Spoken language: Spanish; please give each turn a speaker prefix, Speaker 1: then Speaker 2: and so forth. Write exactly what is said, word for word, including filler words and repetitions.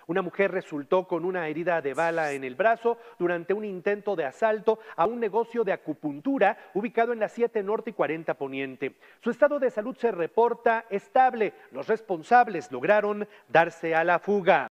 Speaker 1: Una mujer resultó con una herida de bala en el brazo durante un intento de asalto a un negocio de acupuntura ubicado en la siete Norte y cuarenta Poniente. Su estado de salud se reporta estable. Los responsables lograron darse a la fuga.